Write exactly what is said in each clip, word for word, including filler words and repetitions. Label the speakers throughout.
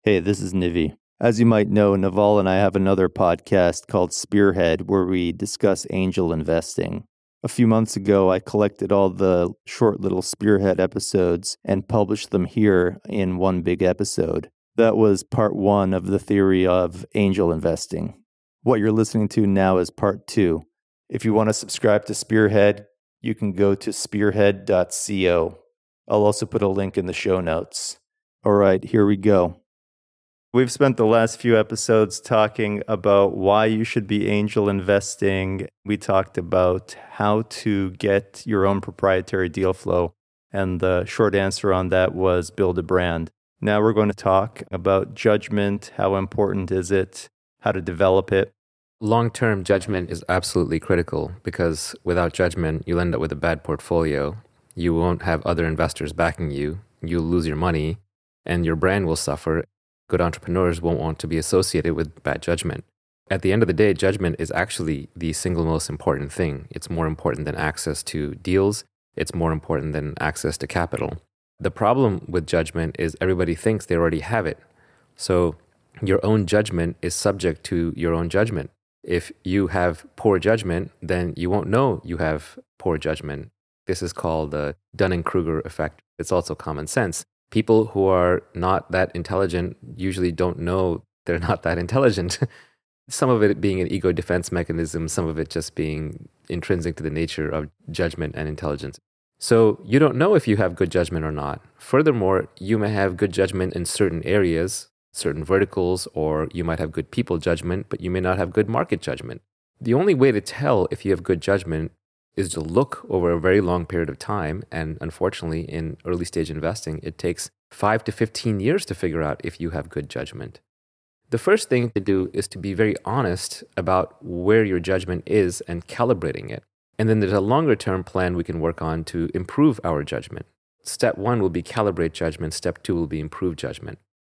Speaker 1: Hey, this is Nivi. As you might know, Naval and I have another podcast called Spearhead where we discuss angel investing. A few months ago, I collected all the short little Spearhead episodes and published them here in one big episode. That was part one of the theory of angel investing. What you're listening to now is part two. If you want to subscribe to Spearhead, you can go to spearhead dot co. I'll also put a link in the show notes. All right, here we go. We've spent the last few episodes talking about why you should be angel investing. We talked about how to get your own proprietary deal flow. And the short answer on that was build a brand. Now we're going to talk about judgment. How important is it? How to develop it?
Speaker 2: Long-term judgment is absolutely critical because without judgment, you'll end up with a bad portfolio. You won't have other investors backing you. You'll lose your money and your brand will suffer. Good entrepreneurs won't want to be associated with bad judgment. At the end of the day, judgment is actually the single most important thing. It's more important than access to deals. It's more important than access to capital. The problem with judgment is everybody thinks they already have it. So your own judgment is subject to your own judgment. If you have poor judgment, then you won't know you have poor judgment. This is called the Dunning-Kruger effect. It's also common sense. People who are not that intelligent usually don't know they're not that intelligent. Some of it being an ego defense mechanism, some of it just being intrinsic to the nature of judgment and intelligence. So you don't know if you have good judgment or not. Furthermore, you may have good judgment in certain areas, certain verticals, or you might have good people judgment, but you may not have good market judgment. The only way to tell if you have good judgment is to look over a very long period of time. And unfortunately, in early stage investing, it takes five to fifteen years to figure out if you have good judgment. The first thing to do is to be very honest about where your judgment is and calibrating it. And then there's a longer term plan we can work on to improve our judgment. Step one will be calibrate judgment. Step two will be improve judgment.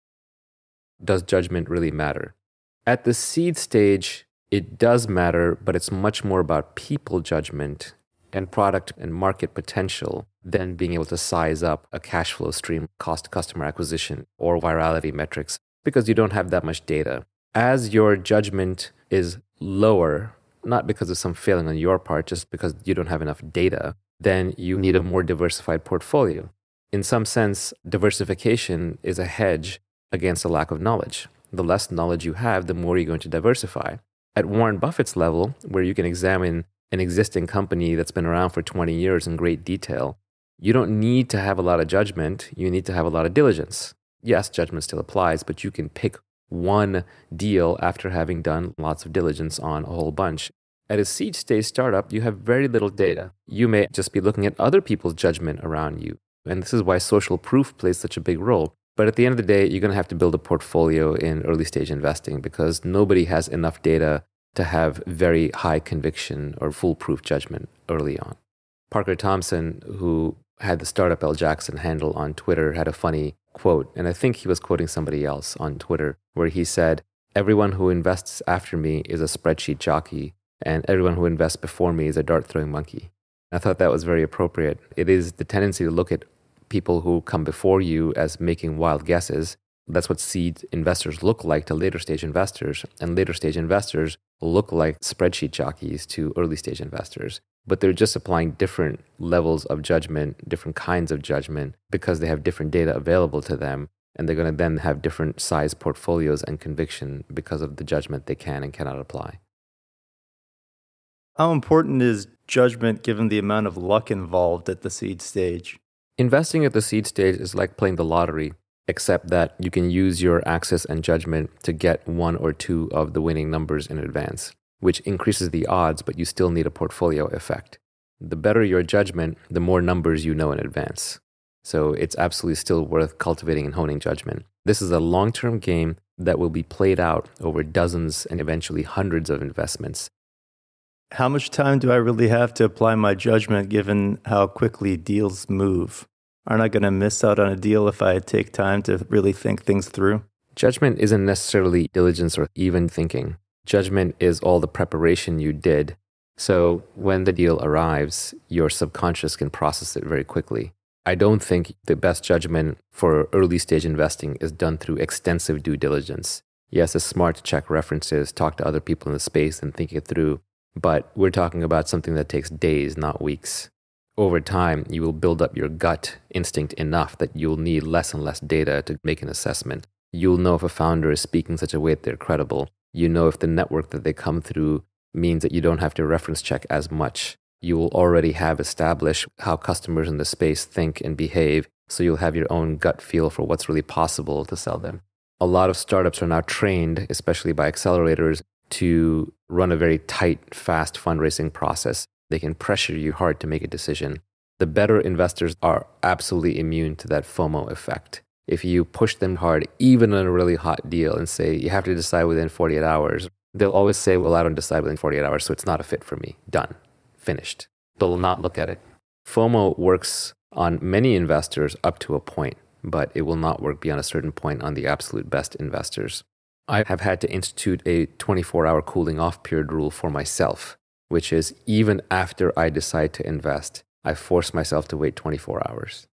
Speaker 2: Does judgment really matter? At the seed stage, it does matter, but it's much more about people judgment and product and market potential than being able to size up a cash flow stream, cost customer acquisition, or virality metrics, because you don't have that much data. As your judgment is lower, not because of some failing on your part, just because you don't have enough data, then you need a more diversified portfolio. In some sense, diversification is a hedge against a lack of knowledge. The less knowledge you have, the more you're going to diversify. At Warren Buffett's level, where you can examine an existing company that's been around for twenty years in great detail, you don't need to have a lot of judgment. You need to have a lot of diligence. Yes, judgment still applies, but you can pick one deal after having done lots of diligence on a whole bunch. At a seed stage startup, you have very little data. You may just be looking at other people's judgment around you. And this is why social proof plays such a big role. But at the end of the day, you're going to have to build a portfolio in early stage investing because nobody has enough data to have very high conviction or foolproof judgment early on. Parker Thompson, who had the Startup L Jackson handle on Twitter, had a funny quote, and I think he was quoting somebody else on Twitter, where he said, "Everyone who invests after me is a spreadsheet jockey, and everyone who invests before me is a dart-throwing monkey." I thought that was very appropriate. It is the tendency to look at people who come before you as making wild guesses. That's what seed investors look like to later stage investors, and later stage investors look like spreadsheet jockeys to early stage investors. But they're just applying different levels of judgment, different kinds of judgment, because they have different data available to them, and they're going to then have different size portfolios and conviction because of the judgment they can and cannot apply.
Speaker 1: How important is judgment given the amount of luck involved at the seed stage?
Speaker 2: Investing at the seed stage is like playing the lottery, except that you can use your access and judgment to get one or two of the winning numbers in advance, which increases the odds, but you still need a portfolio effect. The better your judgment, the more numbers you know in advance. So it's absolutely still worth cultivating and honing judgment. This is a long-term game that will be played out over dozens and eventually hundreds of investments.
Speaker 1: How much time do I really have to apply my judgment given how quickly deals move? Aren't I going to miss out on a deal if I take time to really think things through?
Speaker 2: Judgment isn't necessarily diligence or even thinking. Judgment is all the preparation you did. So when the deal arrives, your subconscious can process it very quickly. I don't think the best judgment for early stage investing is done through extensive due diligence. Yes, it's smart to check references, talk to other people in the space and think it through, but we're talking about something that takes days, not weeks. Over time, you will build up your gut instinct enough that you'll need less and less data to make an assessment. You'll know if a founder is speaking such a way that they're credible. You know if the network that they come through means that you don't have to reference check as much. You will already have established how customers in the space think and behave, so you'll have your own gut feel for what's really possible to sell them. A lot of startups are now trained, especially by accelerators, to run a very tight, fast fundraising process. They can pressure you hard to make a decision. The better investors are absolutely immune to that FOMO effect. If you push them hard, even on a really hot deal, and say, you have to decide within forty-eight hours, they'll always say, well, I don't decide within forty-eight hours, so it's not a fit for me. Done. Finished. They'll not look at it. FOMO works on many investors up to a point, but it will not work beyond a certain point on the absolute best investors. I have had to institute a twenty-four hour cooling off period rule for myself, which is even after I decide to invest, I force myself to wait twenty-four hours.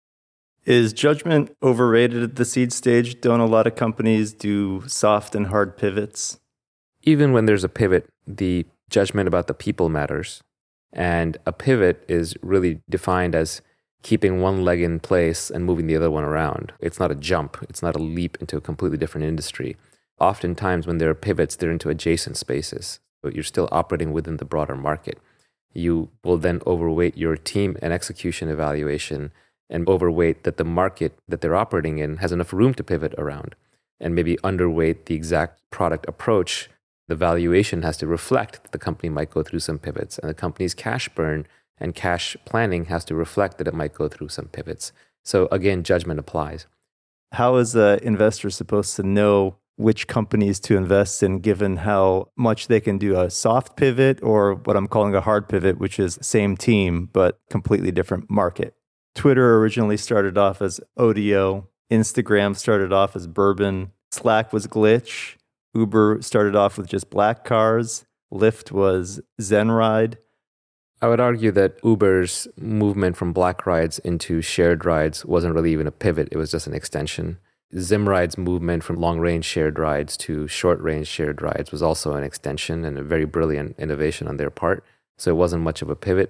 Speaker 1: Is judgment overrated at the seed stage? Don't a lot of companies do soft and hard pivots?
Speaker 2: Even when there's a pivot, the judgment about the people matters. And a pivot is really defined as keeping one leg in place and moving the other one around. It's not a jump. It's not a leap into a completely different industry. Oftentimes when there are pivots, they're into adjacent spaces, but you're still operating within the broader market. You will then overweight your team and execution evaluation and overweight that the market that they're operating in has enough room to pivot around, and maybe underweight the exact product approach. The valuation has to reflect that the company might go through some pivots, and the company's cash burn and cash planning has to reflect that it might go through some pivots. So again, judgment applies.
Speaker 1: How is an investor supposed to know which companies to invest in, given how much they can do a soft pivot or what I'm calling a hard pivot, which is same team, but completely different market? Twitter originally started off as Odeo. Instagram started off as Bourbon. Slack was Glitch. Uber started off with just black cars. Lyft was ZenRide.
Speaker 2: I would argue that Uber's movement from black rides into shared rides wasn't really even a pivot. It was just an extension. ZimRide's movement from long-range shared rides to short-range shared rides was also an extension and a very brilliant innovation on their part. So it wasn't much of a pivot.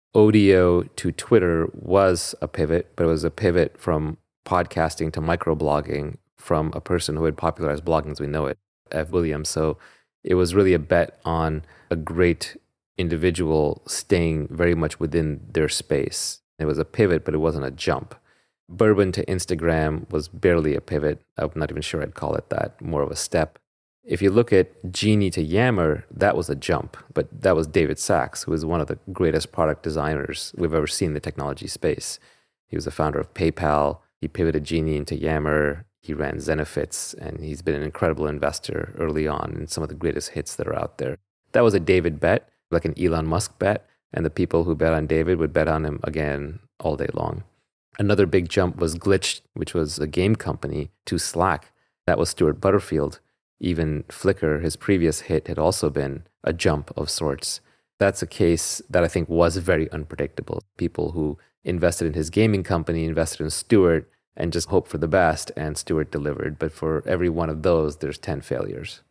Speaker 2: Odeo to Twitter was a pivot, but it was a pivot from podcasting to microblogging from a person who had popularized blogging as we know it, Ev Williams. So it was really a bet on a great individual staying very much within their space. It was a pivot, but it wasn't a jump. Bourbon to Instagram was barely a pivot. I'm not even sure I'd call it that, more of a step. If you look at Genie to Yammer, that was a jump, but that was David Sachs, who is one of the greatest product designers we've ever seen in the technology space. He was the founder of PayPal. He pivoted Genie into Yammer. He ran Zenefits, and he's been an incredible investor early on in some of the greatest hits that are out there. That was a David bet, like an Elon Musk bet, and the people who bet on David would bet on him again all day long. Another big jump was Glitch, which was a game company, to Slack. That was Stuart Butterfield. Even Flickr, his previous hit, had also been a jump of sorts. That's a case that I think was very unpredictable. People who invested in his gaming company, invested in Stuart, and just hoped for the best, and Stuart delivered. But for every one of those, there's ten failures.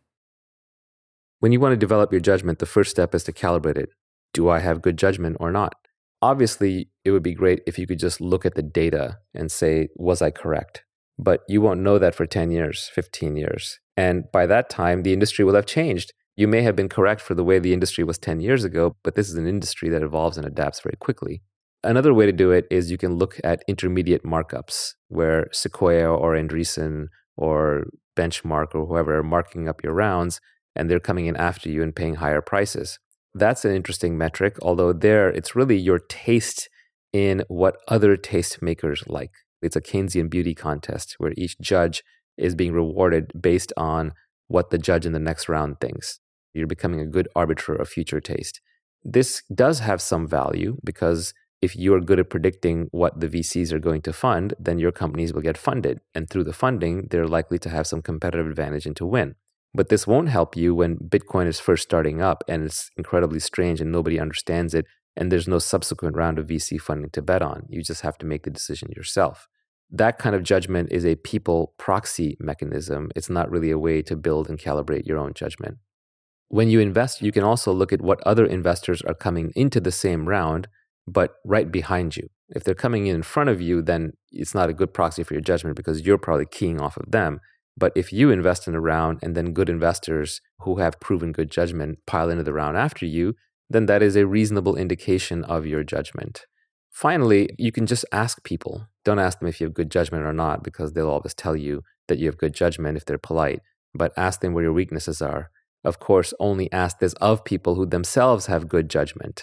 Speaker 2: When you want to develop your judgment, the first step is to calibrate it. Do I have good judgment or not? Obviously, it would be great if you could just look at the data and say, was I correct? But you won't know that for ten years, fifteen years. And by that time, the industry will have changed. You may have been correct for the way the industry was ten years ago, but this is an industry that evolves and adapts very quickly. Another way to do it is you can look at intermediate markups, where Sequoia or Andreessen or Benchmark or whoever are marking up your rounds, and they're coming in after you and paying higher prices. That's an interesting metric, although there it's really your taste in what other tastemakers like. It's a Keynesian beauty contest where each judge is being rewarded based on what the judge in the next round thinks. You're becoming a good arbiter of future taste. This does have some value because if you're good at predicting what the V Cs are going to fund, then your companies will get funded. And through the funding, they're likely to have some competitive advantage and to win. But this won't help you when Bitcoin is first starting up and it's incredibly strange and nobody understands it. and there's no subsequent round of V C funding to bet on. You just have to make the decision yourself. That kind of judgment is a people proxy mechanism. It's not really a way to build and calibrate your own judgment. When you invest, you can also look at what other investors are coming into the same round, but right behind you. If they're coming in in front of you, then it's not a good proxy for your judgment because you're probably keying off of them. But if you invest in a round and then good investors who have proven good judgment pile into the round after you, then that is a reasonable indication of your judgment. Finally, you can just ask people. Don't ask them if you have good judgment or not, because they'll always tell you that you have good judgment if they're polite. But ask them where your weaknesses are. Of course, only ask this of people who themselves have good judgment.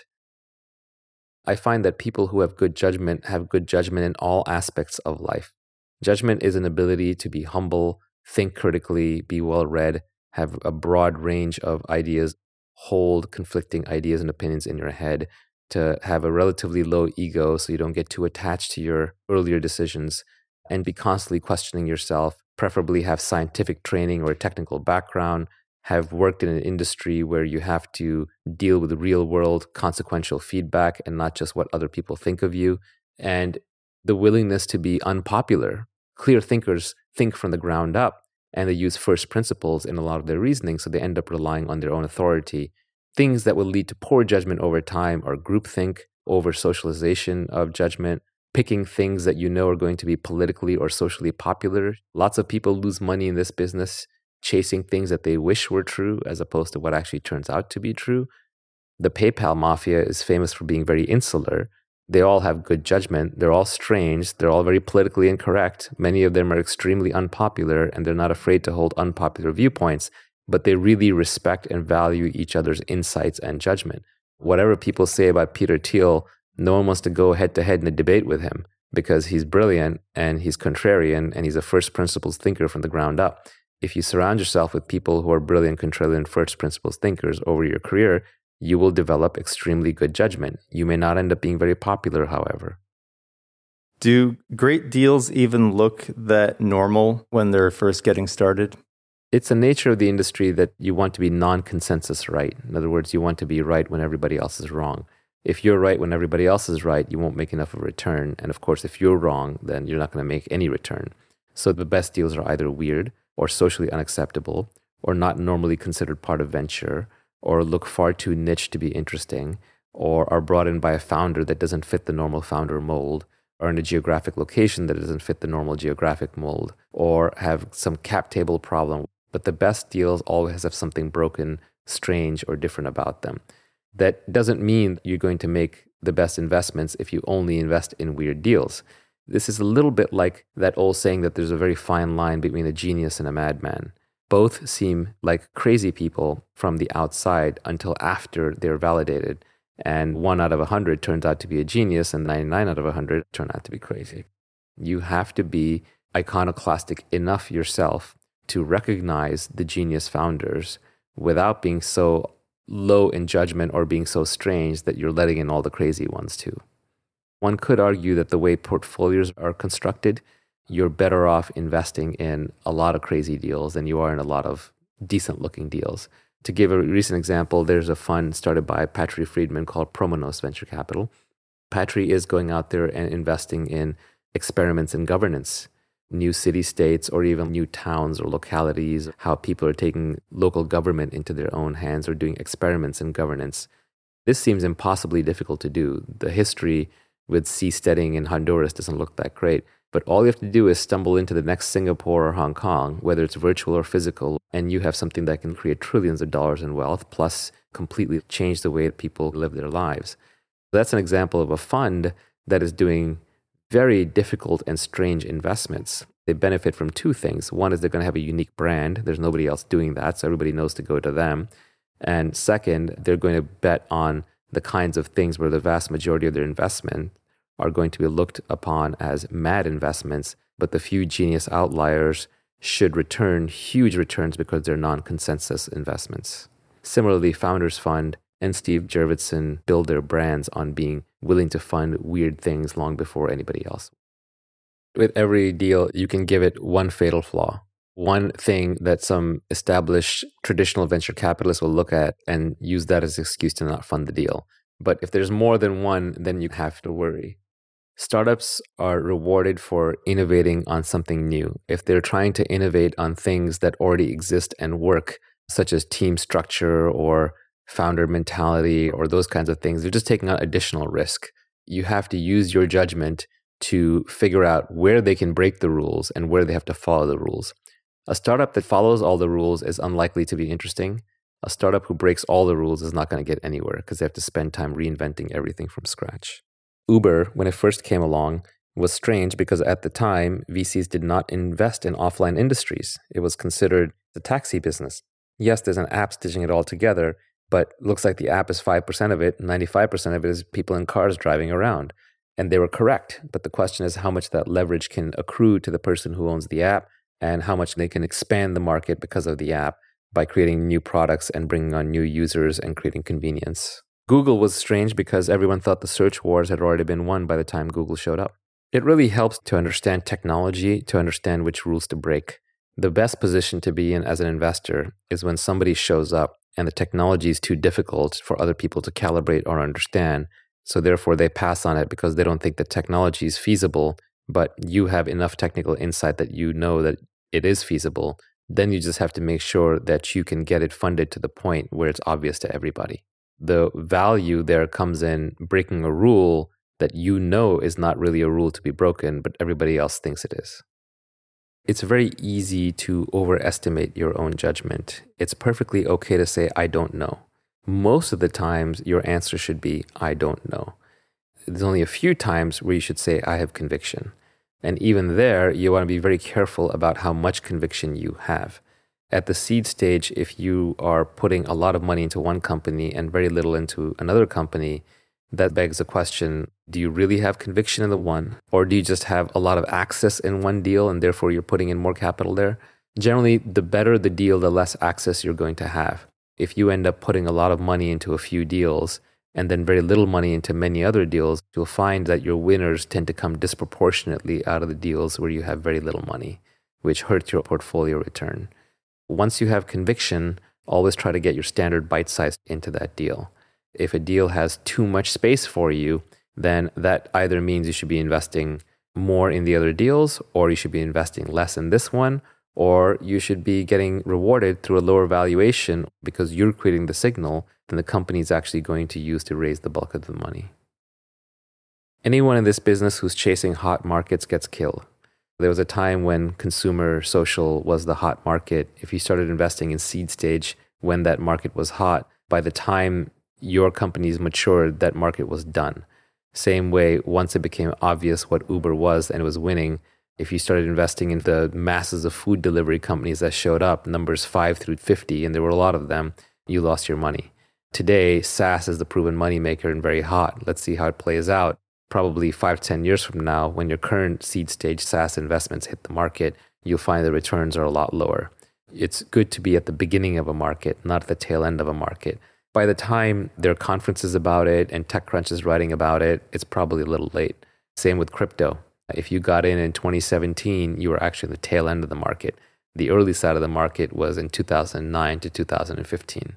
Speaker 2: I find that people who have good judgment have good judgment in all aspects of life. Judgment is an ability to be humble, think critically, be well-read, have a broad range of ideas, hold conflicting ideas and opinions in your head, to have a relatively low ego so you don't get too attached to your earlier decisions, and be constantly questioning yourself, preferably have scientific training or a technical background, have worked in an industry where you have to deal with real-world consequential feedback and not just what other people think of you, and the willingness to be unpopular. Clear thinkers think from the ground up, and they use first principles in a lot of their reasoning, so they end up relying on their own authority. Things that will lead to poor judgment over time are groupthink, over-socialization of judgment, picking things that you know are going to be politically or socially popular. Lots of people lose money in this business chasing things that they wish were true as opposed to what actually turns out to be true. The PayPal mafia is famous for being very insular. They all have good judgment. They're all strange. They're all very politically incorrect. Many of them are extremely unpopular, and they're not afraid to hold unpopular viewpoints, but they really respect and value each other's insights and judgment. Whatever people say about Peter Thiel, no one wants to go head-to-head in a debate with him because he's brilliant and he's contrarian and he's a first principles thinker from the ground up. If you surround yourself with people who are brilliant, contrarian, first principles thinkers over your career, you will develop extremely good judgment. You may not end up being very popular, however.
Speaker 1: Do great deals even look that normal when they're first getting started?
Speaker 2: It's the nature of the industry that you want to be non-consensus right. In other words, you want to be right when everybody else is wrong. If you're right when everybody else is right, you won't make enough of a return. And of course, if you're wrong, then you're not going to make any return. So the best deals are either weird or socially unacceptable or not normally considered part of venture, or look far too niche to be interesting, or are brought in by a founder that doesn't fit the normal founder mold, or in a geographic location that doesn't fit the normal geographic mold, or have some cap table problem. But the best deals always have something broken, strange, or different about them. That doesn't mean you're going to make the best investments if you only invest in weird deals. This is a little bit like that old saying that there's a very fine line between a genius and a madman. Both seem like crazy people from the outside until after they're validated. And one out of a hundred turns out to be a genius, and ninety-nine out of a hundred turn out to be crazy. You have to be iconoclastic enough yourself to recognize the genius founders without being so low in judgment or being so strange that you're letting in all the crazy ones too. One could argue that the way portfolios are constructed, you're better off investing in a lot of crazy deals than you are in a lot of decent looking deals. To give a recent example, there's a fund started by Patry Friedman called Promonos Venture Capital. Patry is going out there and investing in experiments in governance, new city-states or even new towns or localities, how people are taking local government into their own hands or doing experiments in governance. This seems impossibly difficult to do. The history with seasteading in Honduras doesn't look that great. But all you have to do is stumble into the next Singapore or Hong Kong, whether it's virtual or physical, and you have something that can create trillions of dollars in wealth, plus completely change the way that people live their lives. That's an example of a fund that is doing very difficult and strange investments. They benefit from two things. One is they're going to have a unique brand. There's nobody else doing that, so everybody knows to go to them. And second, they're going to bet on the kinds of things where the vast majority of their investment are going to be looked upon as mad investments, but the few genius outliers should return huge returns because they're non-consensus investments. Similarly, Founders Fund and Steve Jurvetson build their brands on being willing to fund weird things long before anybody else. With every deal, you can give it one fatal flaw, one thing that some established traditional venture capitalists will look at and use that as an excuse to not fund the deal. But if there's more than one, then you have to worry. Startups are rewarded for innovating on something new. If they're trying to innovate on things that already exist and work, such as team structure or founder mentality or those kinds of things, they're just taking on additional risk. You have to use your judgment to figure out where they can break the rules and where they have to follow the rules. A startup that follows all the rules is unlikely to be interesting. A startup who breaks all the rules is not going to get anywhere because they have to spend time reinventing everything from scratch. Uber, when it first came along, was strange because at the time, V Cs did not invest in offline industries. It was considered the taxi business. Yes, there's an app stitching it all together, but it looks like the app is five percent of it, ninety-five percent of it is people in cars driving around. And they were correct. But the question is how much that leverage can accrue to the person who owns the app and how much they can expand the market because of the app by creating new products and bringing on new users and creating convenience. Google was strange because everyone thought the search wars had already been won by the time Google showed up. It really helps to understand technology, to understand which rules to break. The best position to be in as an investor is when somebody shows up and the technology is too difficult for other people to calibrate or understand. So therefore they pass on it because they don't think the technology is feasible, but you have enough technical insight that you know that it is feasible. Then you just have to make sure that you can get it funded to the point where it's obvious to everybody. The value there comes in breaking a rule that you know is not really a rule to be broken, but everybody else thinks it is. It's very easy to overestimate your own judgment. It's perfectly okay to say, I don't know. Most of the times, your answer should be, I don't know. There's only a few times where you should say, I have conviction. And even there, you want to be very careful about how much conviction you have. At the seed stage, if you are putting a lot of money into one company and very little into another company, that begs the question, do you really have conviction in the one? Or do you just have a lot of access in one deal and therefore you're putting in more capital there? Generally, the better the deal, the less access you're going to have. If you end up putting a lot of money into a few deals and then very little money into many other deals, you'll find that your winners tend to come disproportionately out of the deals where you have very little money, which hurts your portfolio return. Once you have conviction, always try to get your standard bite size into that deal. If a deal has too much space for you, then that either means you should be investing more in the other deals, or you should be investing less in this one, or you should be getting rewarded through a lower valuation because you're creating the signal that the company is actually going to use to raise the bulk of the money. Anyone in this business who's chasing hot markets gets killed. There was a time when consumer social was the hot market. If you started investing in seed stage when that market was hot, by the time your companies matured, that market was done. Same way, once it became obvious what Uber was and it was winning, if you started investing in the masses of food delivery companies that showed up, numbers five through fifty, and there were a lot of them, you lost your money. Today, SaaS is the proven moneymaker and very hot. Let's see how it plays out. Probably five, ten years from now, when your current seed stage SaaS investments hit the market, you'll find the returns are a lot lower. It's good to be at the beginning of a market, not at the tail end of a market. By the time there are conferences about it and TechCrunch is writing about it, it's probably a little late. Same with crypto. If you got in in twenty seventeen, you were actually the tail end of the market. The early side of the market was in two thousand nine to two thousand fifteen.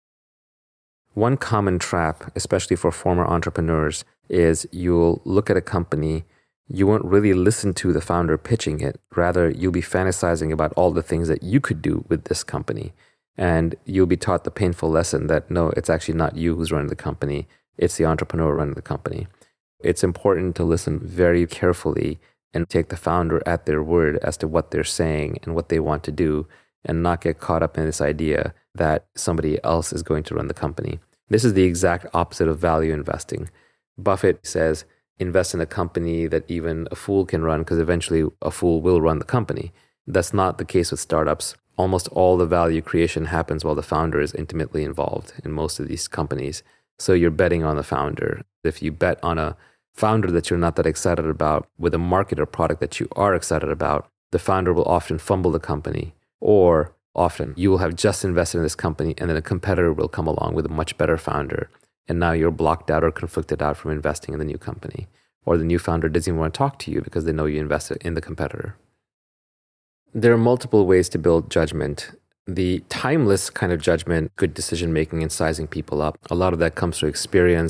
Speaker 2: One common trap, especially for former entrepreneurs, is you'll look at a company, you won't really listen to the founder pitching it. Rather, you'll be fantasizing about all the things that you could do with this company. And you'll be taught the painful lesson that no, it's actually not you who's running the company. It's the entrepreneur running the company. It's important to listen very carefully and take the founder at their word as to what they're saying and what they want to do, and not get caught up in this idea that somebody else is going to run the company. This is the exact opposite of value investing. Buffett says, invest in a company that even a fool can run because eventually a fool will run the company. That's not the case with startups. Almost all the value creation happens while the founder is intimately involved in most of these companies. So you're betting on the founder. If you bet on a founder that you're not that excited about with a market or product that you are excited about, the founder will often fumble the company, or often you will have just invested in this company and then a competitor will come along with a much better founder. And now you're blocked out or conflicted out from investing in the new company. Or the new founder doesn't even want to talk to you because they know you invested in the competitor. There are multiple ways to build judgment. The timeless kind of judgment, good decision making and sizing people up, a lot of that comes through experience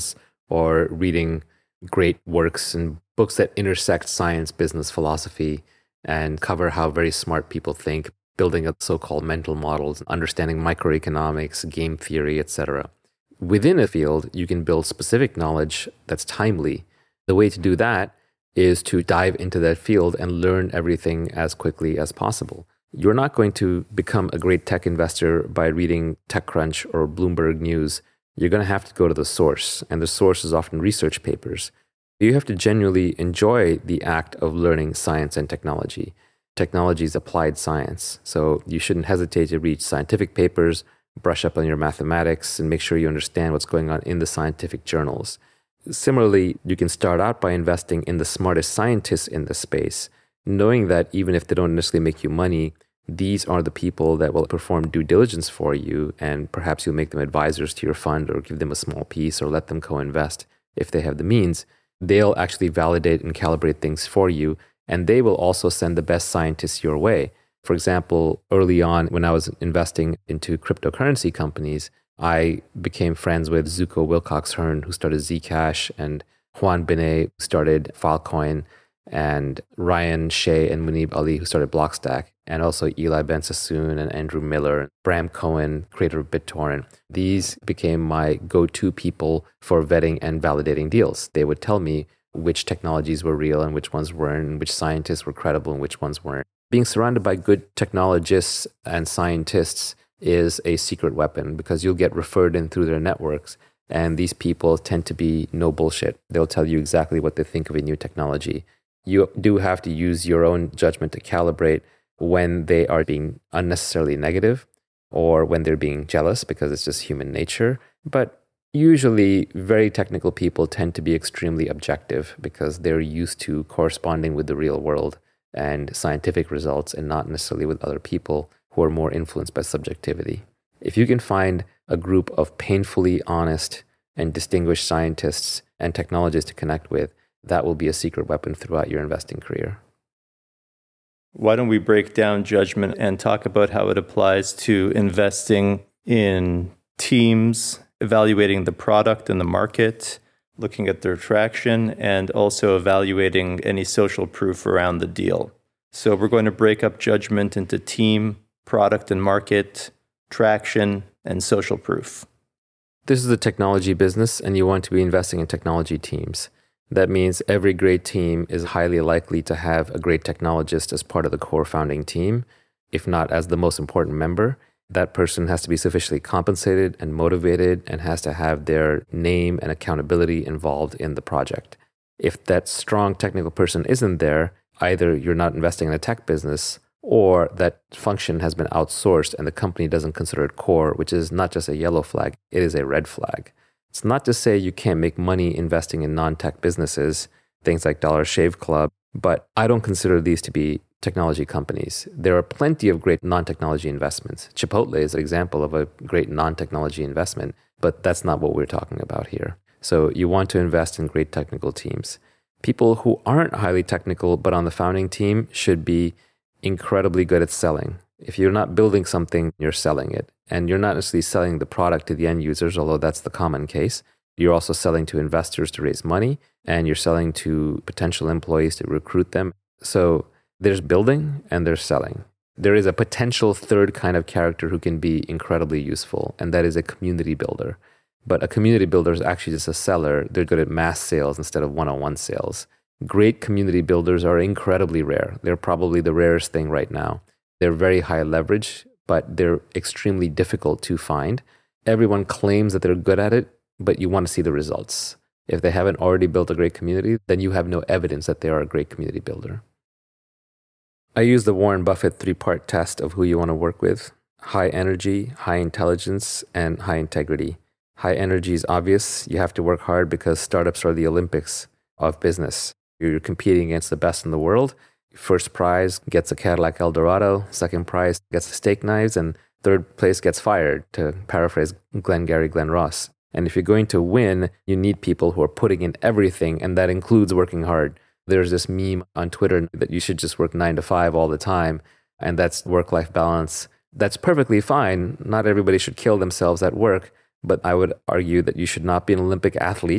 Speaker 2: or reading great works and books that intersect science, business, philosophy, and cover how very smart people think, building up so-called mental models, understanding microeconomics, game theory, et cetera. Within a field, you can build specific knowledge that's timely. The way to do that is to dive into that field and learn everything as quickly as possible. You're not going to become a great tech investor by reading TechCrunch or Bloomberg News. You're going to have to go to the source, and the source is often research papers. You have to genuinely enjoy the act of learning science and technology. Technology is applied science, so you shouldn't hesitate to read scientific papers, brush up on your mathematics, and make sure you understand what's going on in the scientific journals. Similarly, you can start out by investing in the smartest scientists in the space, knowing that even if they don't necessarily make you money, these are the people that will perform due diligence for you, and perhaps you'll make them advisors to your fund or give them a small piece or let them co-invest if they have the means. They'll actually validate and calibrate things for you, and they will also send the best scientists your way. For example, early on when I was investing into cryptocurrency companies, I became friends with Zuko Wilcox-Hearn, who started Zcash, and Juan Benet, who started Filecoin, and Ryan Shea and Munib Ali, who started Blockstack, and also Eli Ben Sassoon and Andrew Miller, Bram Cohen, creator of BitTorrent. These became my go-to people for vetting and validating deals. They would tell me which technologies were real and which ones weren't, and which scientists were credible and which ones weren't. Being surrounded by good technologists and scientists is a secret weapon because you'll get referred in through their networks. And these people tend to be no bullshit. They'll tell you exactly what they think of a new technology. You do have to use your own judgment to calibrate when they are being unnecessarily negative or when they're being jealous because it's just human nature. But usually very technical people tend to be extremely objective because they're used to corresponding with the real world and scientific results and not necessarily with other people who are more influenced by subjectivity. If you can find a group of painfully honest and distinguished scientists and technologists to connect with, that will be a secret weapon throughout your investing career.
Speaker 1: Why don't we break down judgment and talk about how it applies to investing in teams, evaluating the product and the market, looking at their traction, and also evaluating any social proof around the deal. So we're going to break up judgment into team, product and market, traction, and social proof.
Speaker 2: This is a technology business, and you want to be investing in technology teams. That means every great team is highly likely to have a great technologist as part of the core founding team, if not as the most important member. That person has to be sufficiently compensated and motivated and has to have their name and accountability involved in the project. If that strong technical person isn't there, either you're not investing in a tech business or that function has been outsourced and the company doesn't consider it core, which is not just a yellow flag, it is a red flag. It's not to say you can't make money investing in non-tech businesses, things like Dollar Shave Club, but I don't consider these to be technology companies. There are plenty of great non-technology investments. Chipotle is an example of a great non-technology investment, but that's not what we're talking about here. So you want to invest in great technical teams. People who aren't highly technical but on the founding team should be incredibly good at selling. If you're not building something, you're selling it. And you're not necessarily selling the product to the end users, although that's the common case. You're also selling to investors to raise money, and you're selling to potential employees to recruit them. So there's building and there's selling. There is a potential third kind of character who can be incredibly useful, and that is a community builder. But a community builder is actually just a seller. They're good at mass sales instead of one-on-one sales. Great community builders are incredibly rare. They're probably the rarest thing right now. They're very high leverage, but they're extremely difficult to find. Everyone claims that they're good at it, but you want to see the results. If they haven't already built a great community, then you have no evidence that they are a great community builder. I use the Warren Buffett three-part test of who you want to work with: high energy, high intelligence, and high integrity. High energy is obvious. You have to work hard because startups are the Olympics of business. You're competing against the best in the world. First prize gets a Cadillac Eldorado, second prize gets the steak knives, and third place gets fired, to paraphrase Glengarry Glen Ross. And if you're going to win, you need people who are putting in everything, and that includes working hard. There's this meme on Twitter that you should just work nine to five all the time, and that's work-life balance. That's perfectly fine. Not everybody should kill themselves at work, but I would argue that you should not be an Olympic athlete,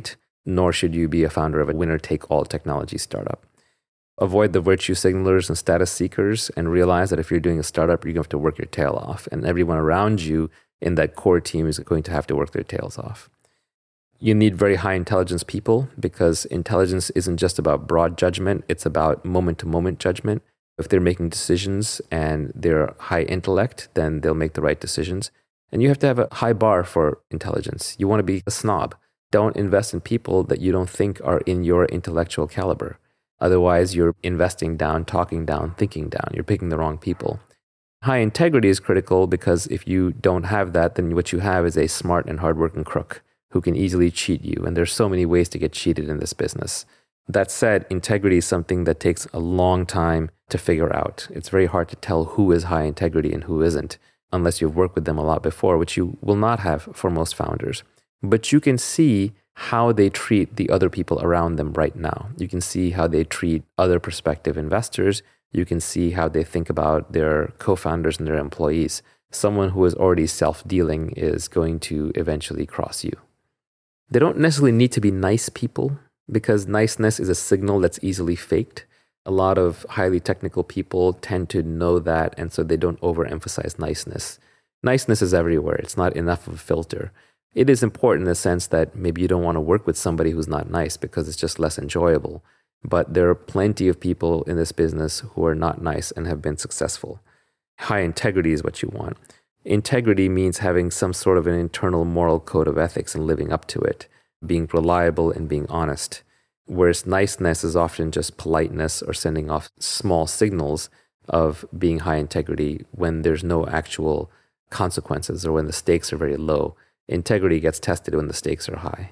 Speaker 2: nor should you be a founder of a winner-take-all technology startup. Avoid the virtue signalers and status seekers and realize that if you're doing a startup, you're going to have to work your tail off. And everyone around you in that core team is going to have to work their tails off. You need very high intelligence people because intelligence isn't just about broad judgment. It's about moment-to-moment judgment. If they're making decisions and they're high intellect, then they'll make the right decisions. And you have to have a high bar for intelligence. You want to be a snob. Don't invest in people that you don't think are in your intellectual caliber. Otherwise, you're investing down, talking down, thinking down. You're picking the wrong people. High integrity is critical because if you don't have that, then what you have is a smart and hardworking crook who can easily cheat you. And there's so many ways to get cheated in this business. That said, integrity is something that takes a long time to figure out. It's very hard to tell who is high integrity and who isn't, unless you've worked with them a lot before, which you will not have for most founders. But you can see how they treat the other people around them right now. You can see how they treat other prospective investors. You can see how they think about their co-founders and their employees. Someone who is already self-dealing is going to eventually cross you. They don't necessarily need to be nice people because niceness is a signal that's easily faked. A lot of highly technical people tend to know that, and so they don't overemphasize niceness. Niceness is everywhere. It's not enough of a filter. It is important in the sense that maybe you don't want to work with somebody who's not nice because it's just less enjoyable. But there are plenty of people in this business who are not nice and have been successful. High integrity is what you want. Integrity means having some sort of an internal moral code of ethics and living up to it, being reliable and being honest. Whereas niceness is often just politeness or sending off small signals of being high integrity when there's no actual consequences or when the stakes are very low. Integrity gets tested when the stakes are high.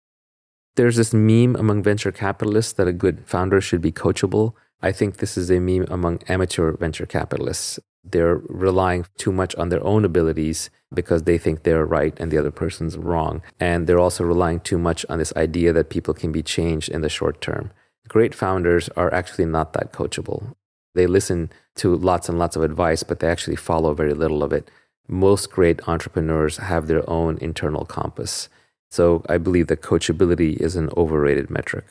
Speaker 2: There's this meme among venture capitalists that a good founder should be coachable. I think this is a meme among amateur venture capitalists. They're relying too much on their own abilities because they think they're right and the other person's wrong. And they're also relying too much on this idea that people can be changed in the short term. Great founders are actually not that coachable. They listen to lots and lots of advice, but they actually follow very little of it. Most great entrepreneurs have their own internal compass. So I believe that coachability is an overrated metric.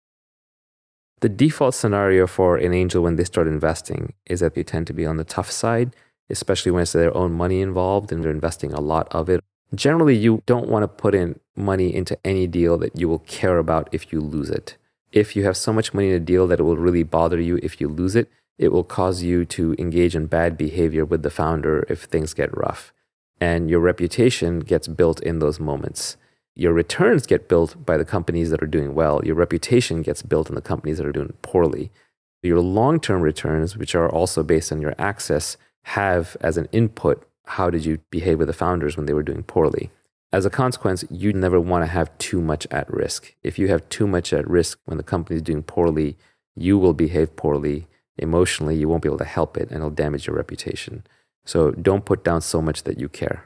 Speaker 2: The default scenario for an angel when they start investing is that they tend to be on the tough side, especially when it's their own money involved and they're investing a lot of it. Generally, you don't want to put in money into any deal that you will care about if you lose it. If you have so much money in a deal that it will really bother you if you lose it, it will cause you to engage in bad behavior with the founder if things get rough. And your reputation gets built in those moments. Your returns get built by the companies that are doing well. Your reputation gets built in the companies that are doing poorly. Your long-term returns, which are also based on your access, have as an input, how did you behave with the founders when they were doing poorly? As a consequence, you never want to have too much at risk. If you have too much at risk when the company is doing poorly, you will behave poorly. Emotionally, you won't be able to help it and it'll damage your reputation. So don't put down so much that you care.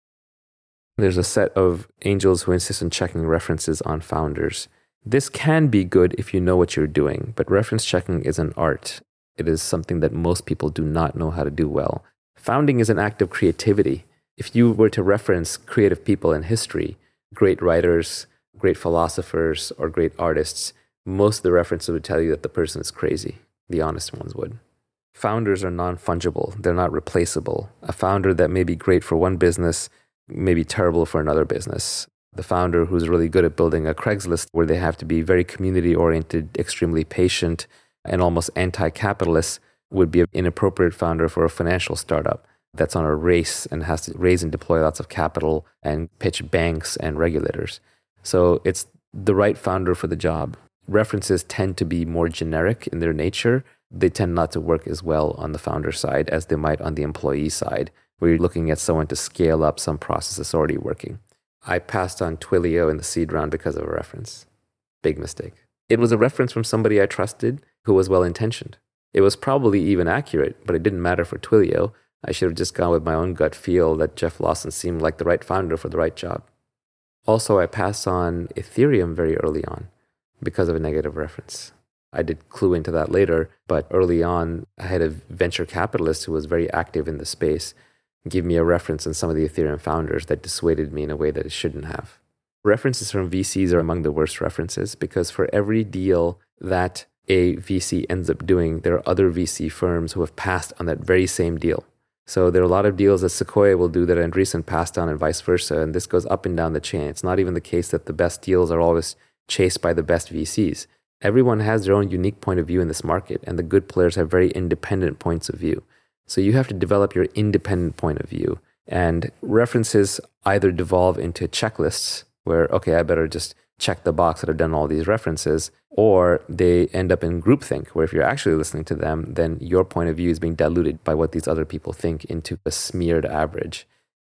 Speaker 2: There's a set of angels who insist on checking references on founders. This can be good if you know what you're doing, but reference checking is an art. It is something that most people do not know how to do well. Founding is an act of creativity. If you were to reference creative people in history, great writers, great philosophers, or great artists, most of the references would tell you that the person is crazy. The honest ones would. Founders are non-fungible. They're not replaceable. A founder that may be great for one business may be terrible for another business. The founder who's really good at building a Craigslist where they have to be very community-oriented, extremely patient, and almost anti-capitalist would be an inappropriate founder for a financial startup that's on a race and has to raise and deploy lots of capital and pitch banks and regulators. So it's the right founder for the job. References tend to be more generic in their nature. They tend not to work as well on the founder side as they might on the employee side, where you're looking at someone to scale up some process that's already working. I passed on Twilio in the seed round because of a reference. Big mistake. It was a reference from somebody I trusted who was well-intentioned. It was probably even accurate, but it didn't matter for Twilio. I should have just gone with my own gut feel that Jeff Lawson seemed like the right founder for the right job. Also, I passed on Ethereum very early on because of a negative reference. I did clue into that later, but early on, I had a venture capitalist who was very active in the space give me a reference on some of the Ethereum founders that dissuaded me in a way that it shouldn't have. References from V Cs are among the worst references because for every deal that a V C ends up doing, there are other V C firms who have passed on that very same deal. So there are a lot of deals that Sequoia will do that Andreessen passed on and vice versa, and this goes up and down the chain. It's not even the case that the best deals are always chased by the best V Cs. Everyone has their own unique point of view in this market, and the good players have very independent points of view. So you have to develop your independent point of view. And references either devolve into checklists where, okay, I better just check the box that I've done all these references, or they end up in groupthink, where if you're actually listening to them, then your point of view is being diluted by what these other people think into a smeared average.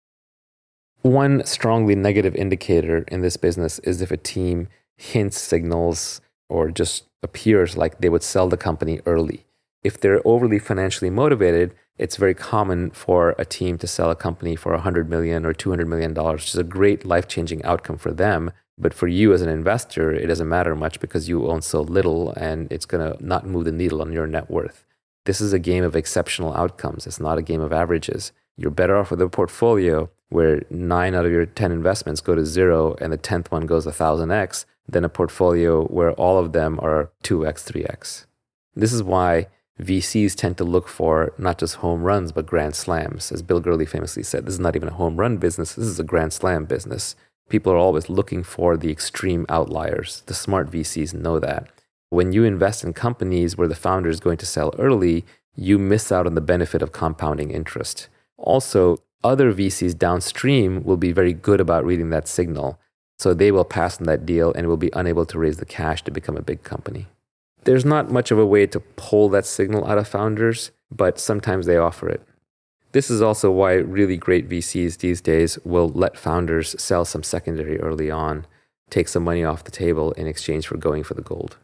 Speaker 2: One strongly negative indicator in this business is if a team hints, signals, or just appears like they would sell the company early. If they're overly financially motivated, it's very common for a team to sell a company for one hundred million dollars or two hundred million dollars, which is a great life-changing outcome for them. But for you as an investor, it doesn't matter much because you own so little and it's going to not move the needle on your net worth. This is a game of exceptional outcomes. It's not a game of averages. You're better off with a portfolio where nine out of your ten investments go to zero and the tenth one goes one thousand x than a portfolio where all of them are two x, three x. This is why V Cs tend to look for not just home runs, but grand slams. As Bill Gurley famously said, this is not even a home run business. This is a grand slam business. People are always looking for the extreme outliers. The smart V Cs know that. When you invest in companies where the founder is going to sell early, you miss out on the benefit of compounding interest. Also, other V Cs downstream will be very good about reading that signal. So they will pass on that deal and will be unable to raise the cash to become a big company. There's not much of a way to pull that signal out of founders, but sometimes they offer it. This is also why really great V Cs these days will let founders sell some secondary early on, take some money off the table in exchange for going for the gold.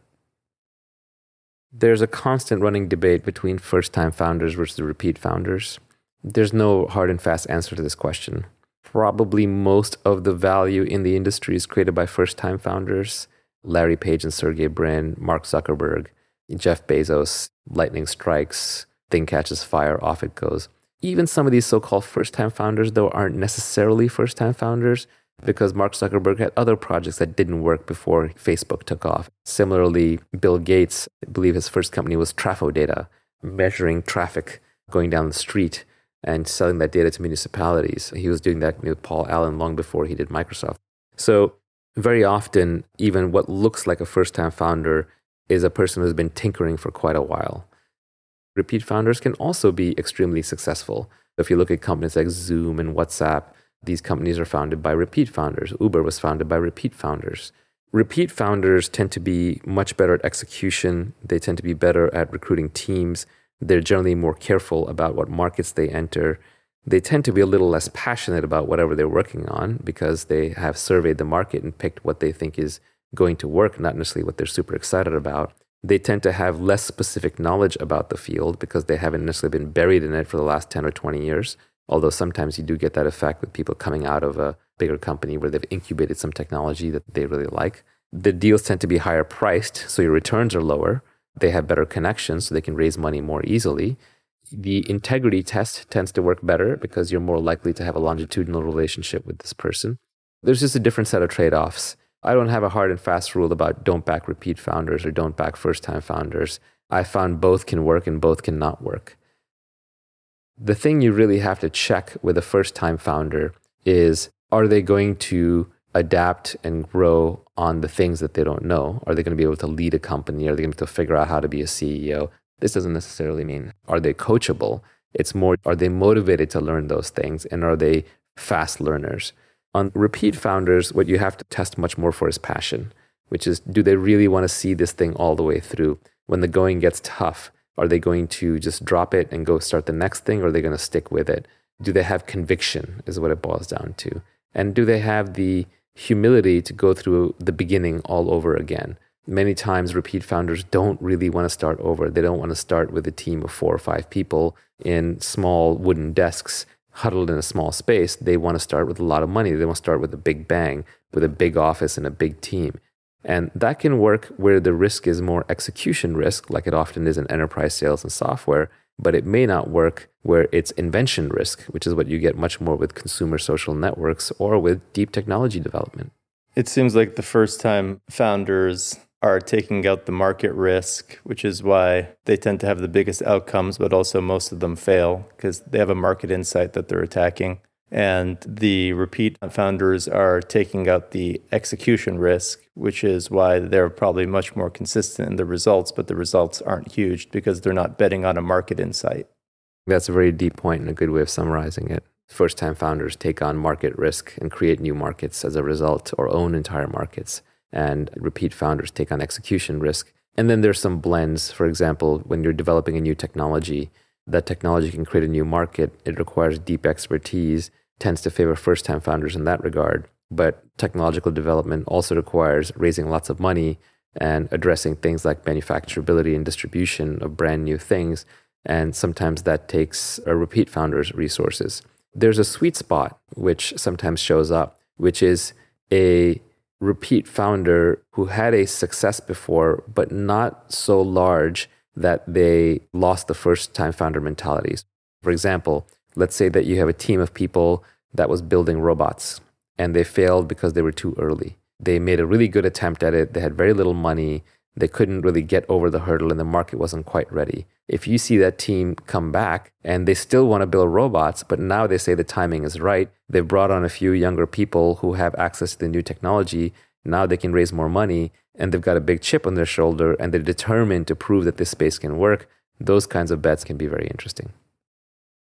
Speaker 2: There's a constant running debate between first-time founders versus repeat founders. There's no hard and fast answer to this question. Probably most of the value in the industry is created by first-time founders. Larry Page and Sergey Brin, Mark Zuckerberg, Jeff Bezos, lightning strikes, thing catches fire, off it goes. Even some of these so-called first-time founders, though, aren't necessarily first-time founders because Mark Zuckerberg had other projects that didn't work before Facebook took off. Similarly, Bill Gates, I believe his first company was TrafoData, measuring traffic going down the street and selling that data to municipalities. He was doing that with Paul Allen long before he did Microsoft. So very often, even what looks like a first-time founder is a person who's been tinkering for quite a while. Repeat founders can also be extremely successful. If you look at companies like Zoom and WhatsApp, these companies are founded by repeat founders. Uber was founded by repeat founders. Repeat founders tend to be much better at execution. They tend to be better at recruiting teams. They're generally more careful about what markets they enter. They tend to be a little less passionate about whatever they're working on because they have surveyed the market and picked what they think is going to work, not necessarily what they're super excited about. They tend to have less specific knowledge about the field because they haven't necessarily been buried in it for the last ten or twenty years. Although sometimes you do get that effect with people coming out of a bigger company where they've incubated some technology that they really like. The deals tend to be higher priced, so your returns are lower. They have better connections, so they can raise money more easily. The integrity test tends to work better because you're more likely to have a longitudinal relationship with this person. There's just a different set of trade-offs. I don't have a hard and fast rule about don't back repeat founders or don't back first-time founders. I found both can work and both cannot work. The thing you really have to check with a first-time founder is, are they going to adapt and grow on the things that they don't know? Are they going to be able to lead a company? Are they going to be able to figure out how to be a C E O? This doesn't necessarily mean, are they coachable? It's more, are they motivated to learn those things? And are they fast learners? On repeat founders, what you have to test much more for is passion, which is, do they really want to see this thing all the way through? When the going gets tough, are they going to just drop it and go start the next thing, or are they going to stick with it? Do they have conviction is what it boils down to. And do they have the humility to go through the beginning all over again? Many times repeat founders don't really want to start over. They don't want to start with a team of four or five people in small wooden desks huddled in a small space. They want to start with a lot of money. They want to start with a big bang, with a big office and a big team. And that can work where the risk is more execution risk, like it often is in enterprise sales and software, but it may not work where it's invention risk, which is what you get much more with consumer social networks or with deep technology development.
Speaker 1: It seems like the first time founders are taking out the market risk, which is why they tend to have the biggest outcomes, but also most of them fail because they have a market insight that they're attacking. And the repeat founders are taking out the execution risk, which is why they're probably much more consistent in the results, but the results aren't huge because they're not betting on a market insight.
Speaker 2: That's a very deep point and a good way of summarizing it. First-time founders take on market risk and create new markets as a result, or own entire markets. And repeat founders take on execution risk. And then there's some blends. For example, when you're developing a new technology, that technology can create a new market. It requires deep expertise, tends to favor first-time founders in that regard. But technological development also requires raising lots of money and addressing things like manufacturability and distribution of brand new things. And sometimes that takes a repeat founder's resources. There's a sweet spot which sometimes shows up, which is a repeat founder who had a success before, but not so large that they lost the first-time founder mentalities. For example, let's say that you have a team of people that was building robots, and they failed because they were too early. They made a really good attempt at it. They had very little money. They couldn't really get over the hurdle, and the market wasn't quite ready. If you see that team come back and they still want to build robots, but now they say the timing is right, they've brought on a few younger people who have access to the new technology, now they can raise more money, and they've got a big chip on their shoulder, and they're determined to prove that this space can work, those kinds of bets can be very interesting.